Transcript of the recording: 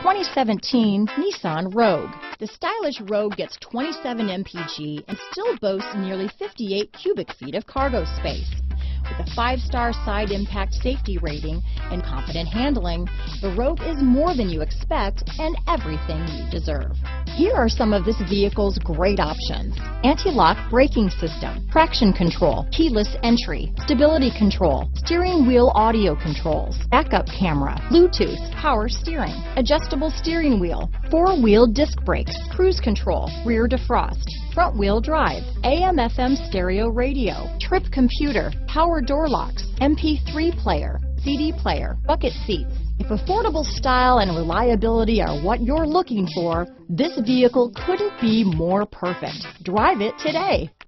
2017 Nissan Rogue. The stylish Rogue gets 27 mpg and still boasts nearly 58 cubic feet of cargo space. With a 5-star side impact safety rating and confident handling, the Rogue is more than you expect and everything you deserve. Here are some of this vehicle's great options: anti-lock braking system, traction control, keyless entry, stability control, steering wheel audio controls, backup camera, Bluetooth, power steering, adjustable steering wheel, 4-wheel disc brakes, cruise control, rear defrost, front wheel drive, AM/FM stereo radio, trip computer, power door locks, MP3 player, CD player, bucket seats. If affordable style and reliability are what you're looking for, this vehicle couldn't be more perfect. Drive it today.